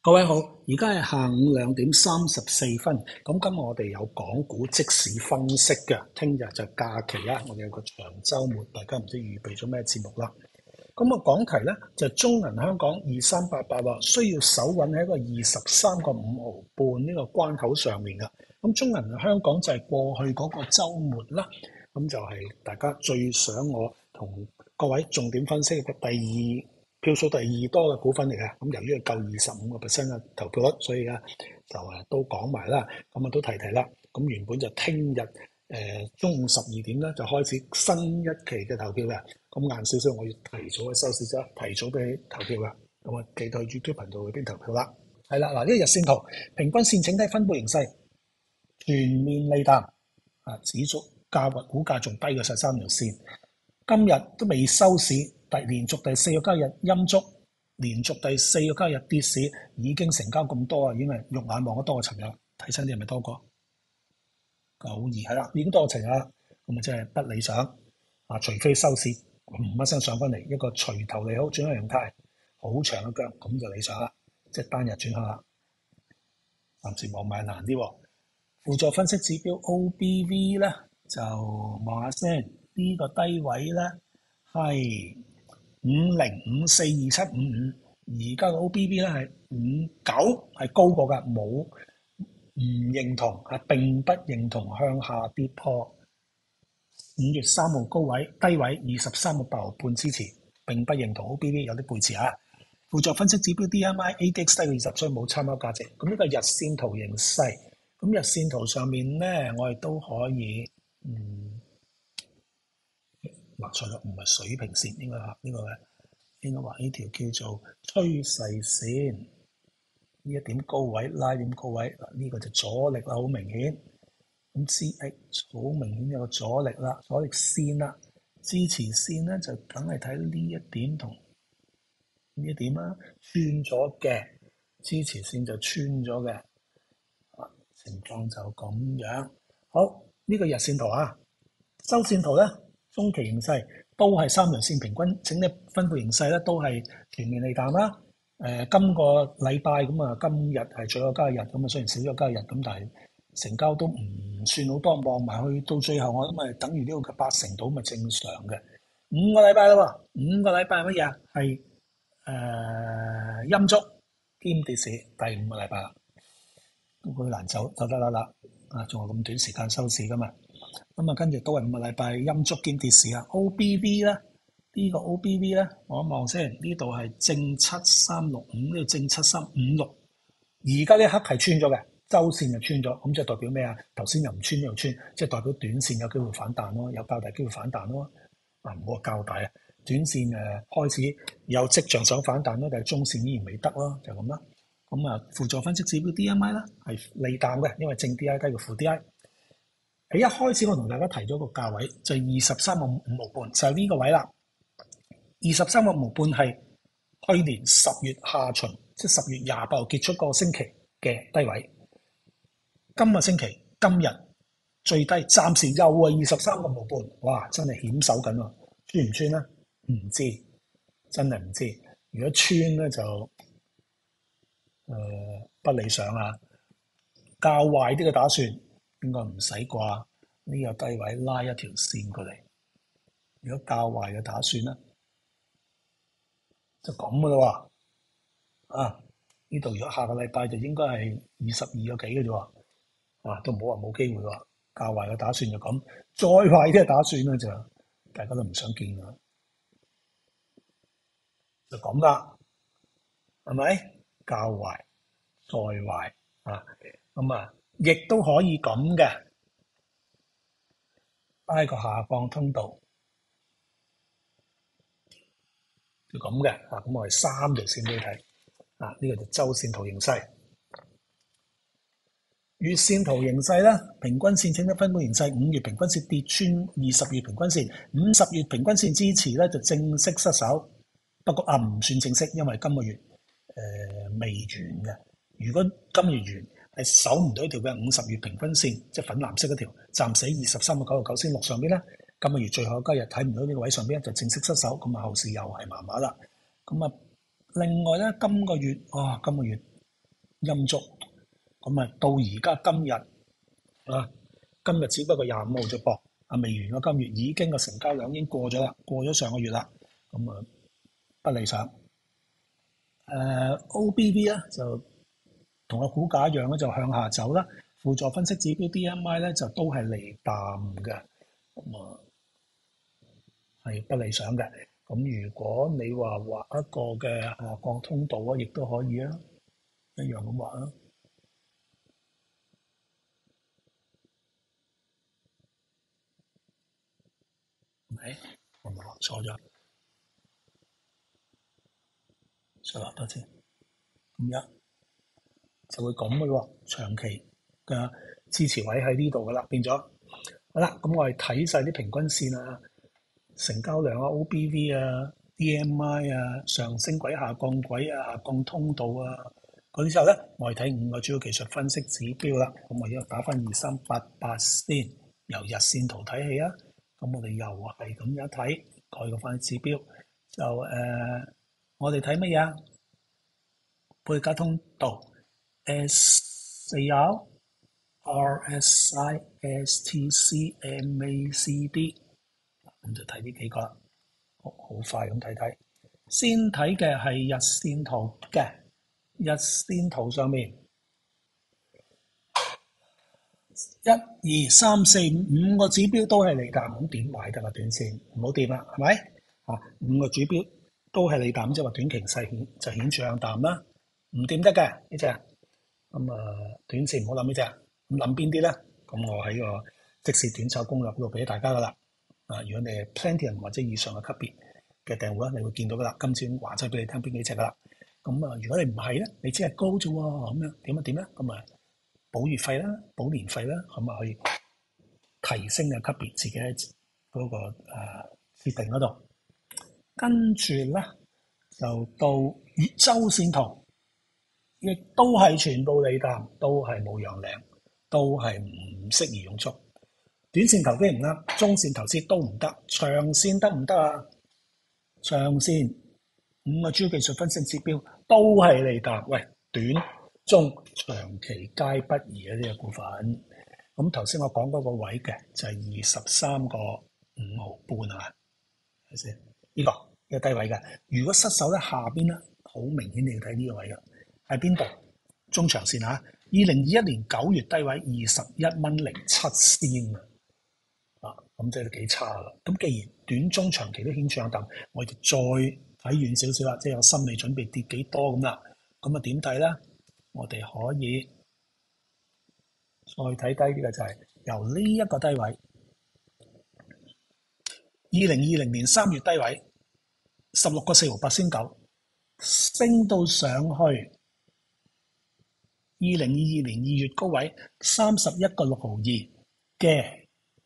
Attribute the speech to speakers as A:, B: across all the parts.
A: 各位好，而家係下午2點34分。咁今日我哋有港股即時分析嘅，聽日就假期啦，我哋有個長週末，大家唔知預備咗咩節目啦。咁啊，講題呢，就中銀香港2388話需要守穩喺一個23.5毫半呢個關口上面嘅。咁中銀香港就係過去嗰個週末啦，咁就係大家最想我同各位重點分析嘅票數第二多嘅股份嚟嘅。咁由於係夠25% 嘅投票率，所以咧就都講埋啦。咁啊都提啦。咁原本就聽日中午12點咧就開始新一期嘅投票嘅。咁晏少少我要提早嘅收市啫，提早俾你投票啦。咁啊記得去 YouTube 頻道嗰邊投票啦。係啦，嗱，呢個日線圖平均線整體分布形勢全面利淡啊，指數股價仲低過晒3條線。今日都未收市，連續第4個交易日陰燭，連續第4個交易日跌市，已經成交咁多啊，已經係肉眼望得多過尋日。睇親啲係咪多過92？係啦，已經多過尋日啦。咁啊真係不理想啊！除非收市一聲上翻嚟一個錘頭利好轉向形態，好長嘅腳，咁就理想啦。即係單日轉向啦。暫時望埋難啲喎。輔助分析指標 OBV 咧就望下先。呢個低位咧係50542755，而家個 OBV 咧係59，係高過㗎，冇唔認同係並不認同向下跌破5月3號高位低位23.8毫半支持，並不認同 OBV 有啲背馳啊。輔助分析指標 DMI ADX 低過20，所以冇參考價值。咁呢個日線圖形勢，咁日線圖上面咧我哋都可以畫錯咗，唔係水平線，應該畫呢條叫做趨勢線。呢一點高位拉點高位，嗱、這、呢個就阻力啦，好明顯。咁 CX 好明顯有個阻力啦，阻力線啦，支持線咧就梗係睇呢一點同呢一點啦，穿咗嘅支持線就穿咗嘅，情況就咁樣。好，呢、這個日線圖啊，周線圖咧。中期形勢都係3條線平均整體分布形勢咧，都係全面利淡啦。今個禮拜咁啊，今日係最後交易日咁啊，雖然少咗交易日咁，但係成交都唔算好多，望埋去到最後我諗咪等於呢個80%到咪正常嘅。5個禮拜啦喎，5個禮拜乜嘢啊？係陰燭兼跌市，第5個禮拜啦，都好難走得啦啊！仲有咁短時間收市噶嘛？咁啊，跟住都係5個禮拜陰燭兼跌市啊。OBV 咧，呢個 OBV 咧，我一望先，呢度係正7365，呢度正7356。而家呢刻係穿咗嘅，周線就穿咗，咁即係代表咩啊？頭先又唔穿又穿，即係代表短線有機會反彈咯，有較大機會反彈咯。啊，唔好話較大啊，短線開始有跡象想反彈咯，但係中線依然未得咯，就咁啦。咁啊，輔助分析指標 DMI 啦係利淡嘅，因為正 DI 低過負 DI。喺一開始我同大家提咗個價位就係23.5毫半，就係呢個位啦。23.5毫半係去年10月下旬，即係10月28號結束個星期嘅低位。今個星期今日最低暫時又係23.5毫半，哇！真係險守緊喎，穿唔穿咧？唔知，真係唔知。如果穿咧就不理想啦。較壞啲嘅打算。應該唔使啩，呢個低位拉一條線過嚟。如果較壞嘅打算咧，就咁噶啦喎。啊，呢度如果下個禮拜就應該係22個幾嘅啫喎。啊，都唔好話冇機會喎。較壞嘅打算就咁，再壞啲嘅打算咧就大家都唔想見啦。就咁啦，係咪？較壞，再壞啊，咁啊。亦都可以咁嘅，拉個下降通道，就咁嘅啊。咁我哋3條線俾你睇啊。呢個就周線圖形勢，月線圖形勢咧，平均線整體分布形勢，5月平均線跌穿20月平均線，50月平均線支持咧就正式失守，不過唔算正式，因為今個月未完嘅。如果今個月完，係守唔到一條嘅50月平均線，即係粉藍色嗰條，暫時23.999先落上邊咧。今個月最後交易日睇唔到呢個位上邊就正式失守，咁啊後市又係麻麻啦。咁啊，另外咧今個月陰燭。咁啊，到而家今日啊，今日只不過25號啫噃，未完個今月已經個成交量已經過咗啦，過咗上個月啦，咁啊不理想。OBV 咧就同個股價一樣咧，就向下走啦。輔助分析指標 DMI 咧就都係離淡嘅，咁啊係不理想嘅。咁如果你話畫一個嘅下降通道啊，亦都可以啊，一樣咁畫啊。係，我咪畫錯咗，再畫多次，咁樣就會咁嘅喎。長期嘅支持位喺呢度噶啦，變咗好啦。咁我哋睇晒啲平均線啊、成交量啊、OBV 啊、DMI 啊、上升軌、下降軌啊、下降通道啊嗰啲之後咧，我哋睇5個主要技術分析指標啦。咁我而家打翻2388先，由日線圖睇起啊。咁我哋又係咁樣睇，改個翻指標就我哋睇乜嘢啊？貝加通道 S4R、RSI、STC、MACD， 咁就睇呢幾個啦。好快咁睇睇。先睇嘅係日線圖嘅，日線圖上面1、2、3、4、5個指標都係離淡，咁點買得啦？短線唔好掂啦，係咪？5個指標都係離淡，即係話短期勢就顯著向淡啦，唔掂得嘅呢隻。咁短線唔好諗呢隻，咁諗邊啲咧？咁我喺個即時短炒攻略嗰度俾大家噶啦。如果你係 Platinum 或者以上嘅級別嘅訂戶咧，你會見到噶啦。今次話晒俾你聽邊幾隻噶啦。咁如果你唔係咧，你只係高啫喎，咁樣點咧？咁補月費啦，補年費啦，咁去提升嘅級別自己嗰個設定嗰度。跟住咧就到周線圖，亦都係全部離淡，都係冇陽領，都係唔適宜用足。短線投機唔得，中線投資都唔得，長線得唔得啊？長線5個主要技術分析指標都係離淡。喂，短中長期皆不宜啊！呢個股份。咁頭先我講嗰個位嘅就係23個5毫半啊，係咪先？呢個低位嘅。如果失手咧，下邊咧好明顯你要睇呢個位嘅，喺邊度？中長線啊，2021年9月低位21.07仙啊，咁即係幾差啦。咁既然短中長期都顯著向淡，我哋再睇遠少少啦，即係有心理準備跌幾多咁啦。咁點睇咧？我哋可以再睇低啲嘅就係由呢一個低位，2020年3月低位16個4毫8仙9，升到上去2022年2月高位31個6毫2嘅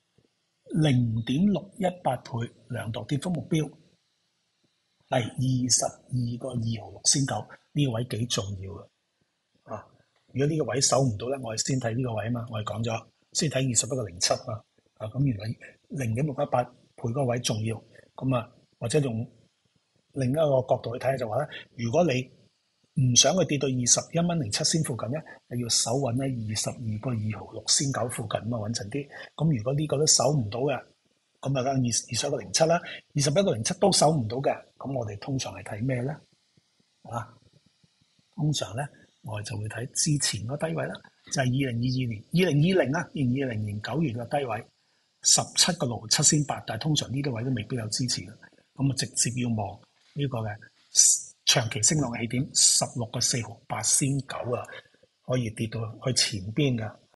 A: 0.618倍量度跌幅目標係22個2毫6仙9，呢個位幾重要嘅。如果呢個位守唔到咧，我哋先睇呢個位啊嘛，我哋講咗先睇21個07啊，咁原來0.618倍嗰個位重要，咁或者用另一個角度去睇就話咧，如果你唔想佢跌到21.07仙附近咧，你要守穩喺22個2毫6仙9附近啊嘛，穩陣啲。咁如果呢個都守唔到嘅，咁就21個07啦，21個07都守唔到嘅，咁我哋通常係睇咩咧？通常咧，我哋就會睇之前個低位啦，就係2020年9月嘅低位17個6 7仙8，但係通常呢啲位都未必有支持嘅，咁直接要望呢個嘅長期升浪嘅起點16個4毫8仙9啊，可以跌到去前邊嘅。